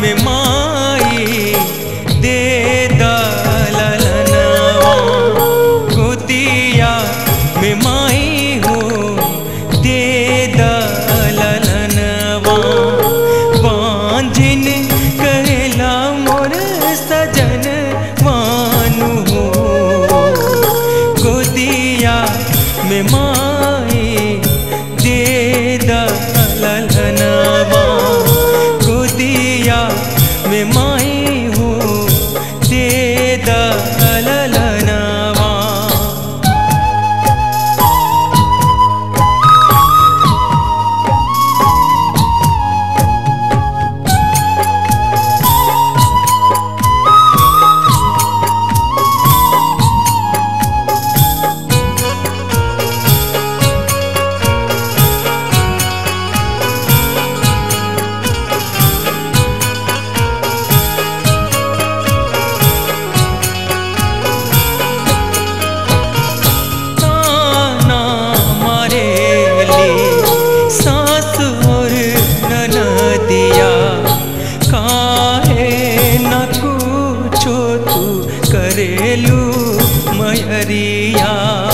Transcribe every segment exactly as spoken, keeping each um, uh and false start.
में माई दे दलनवा, गोदिया में माई हो दे दलनवा। बांझिन कहला मोर सजन वानु हो, गोदिया में माई दे दलनवा, गोदिया में माई हो दे दलनवा। करेलू मयरिया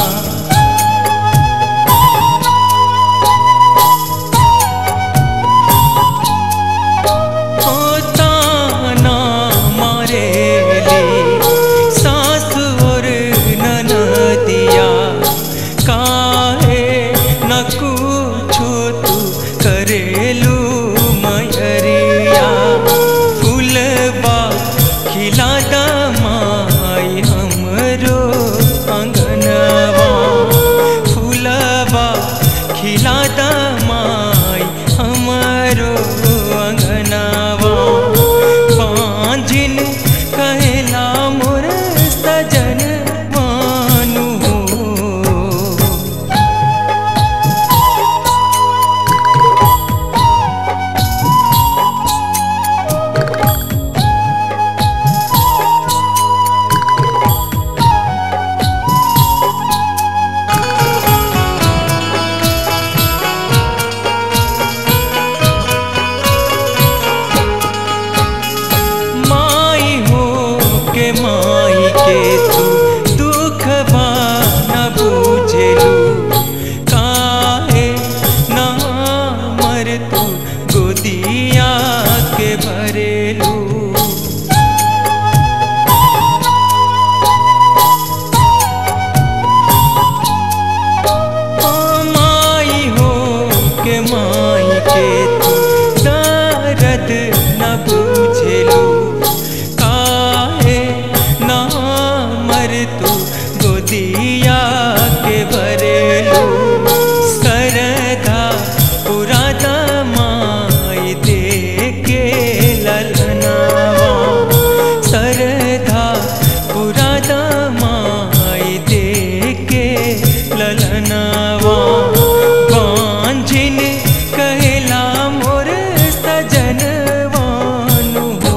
होता ना मारेली सास और ननदिया, काहे न कुछो तू करेलू मयरिया। फूलबा खिलादा माई हमरो अंगनवा, फूलबा खिलादा माई हमरो अंगनवा। बांझिन कहला मोर सजन वानु हो, माई के तू दुखवा न बुझेलू, काहे ना मर तू गोदिया के भरेलू। ओ माई हो के माई के तू दर्द न बुझेलू, तू गोदिया के भरेलू। सरधा पुरादा माई दे के ललनवा, सरधा पुरादा माई दे के ललनवा। बांझिन कहला मोर सजन वानु हो,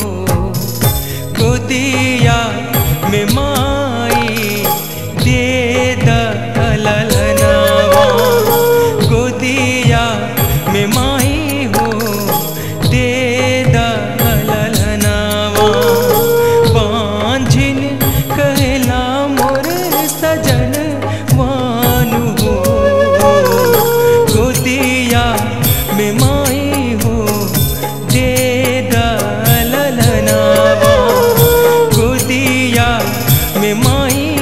गोदिया में माई दे दलनवा, गोदिया में माई हो दे दलनवा। बांझिन कहला मोर सजन वानु हो, गोदिया में माई हो दे दलनवा, गोदिया में माई